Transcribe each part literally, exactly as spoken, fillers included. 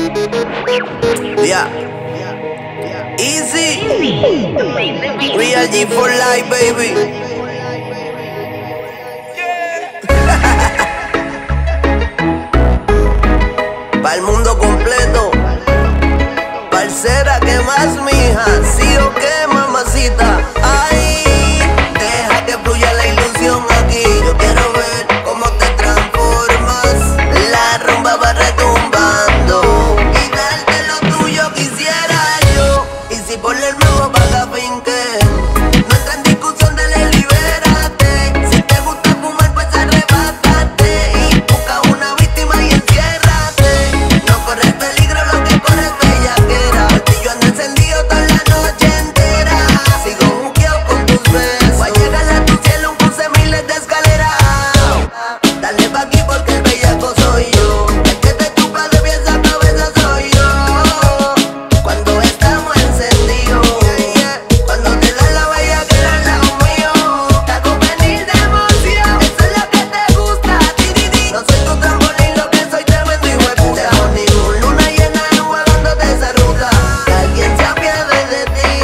Yeah. Easy. Real G for life, baby. Pa'l mundo completo. Parcera, ¿qué más, mija? ¿Sí o qué, mamacita? Ay, deja que fluya la ilusión aquí. Yo quiero ver cómo te transformas. La rumba va retumbando y darte lo tuyo quisiera yo. Y si por el nuevo paga finque, no entra en discusión, dale, libérate. Si te gusta fumar, pues arrebátate y busca una víctima y enciérrate. No corres peligro, lo que corres bellaquera. Por ti yo ando encendido toda la noche entera. Sigo juqueado con tus besos. Voy a llegar a tu cielo, un cruce miles de escaleras. Dale pa' aquí porque el bellaco soy yo. El que te chupa de pies a cabeza soy yo. Cuando estamos encendidos, cuando te da la bellaquera al lado mío, te hago venir de emoción. Eso es lo que te gusta, ti, ti, ti. No soy tu trampolín, lo que soy tremendo hijueputa. Dejo ningún luna llena enjuagándote esa ruta. Que alguien se apiade de ti.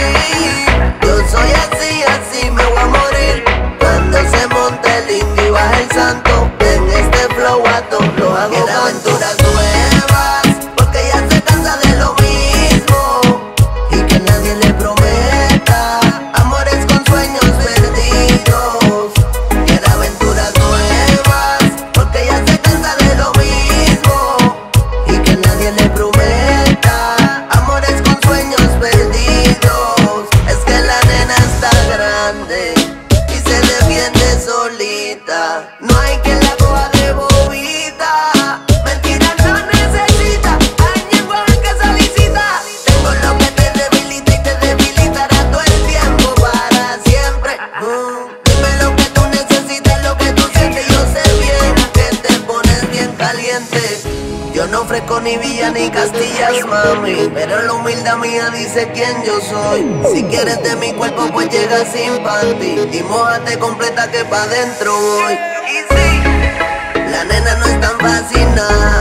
Yo soy así, así me voy a morir. Cuando se monte el indio y baja el santo, en este flow a todos los hago. Quiero aventuras nuevas, porque ya se cansa de lo mismo. Y que nadie le prometa amores con sueños perdidos. Quiero aventuras nuevas, porque ya se cansa de lo mismo. Y que nadie le prometa amores con sueños perdidos. Es que la nena está grande y se defiende solita. No hay quien la coja de bobita. Mentira no necesita alguien bueno que solicita. Tengo lo que te debilita y te debilitará todo el tiempo para siempre. Mm, Dime lo que tú necesitas, lo que tú sientes. Yo sé bien que te pones bien caliente. Yo no ofrezco ni villa ni castillas, mami, pero la humildad mía dice quién yo soy. Si quieres de mi cuerpo, pues llega sin panty y mójate completa que pa' dentro voy. Y sí, la nena no es tan fácil, nada.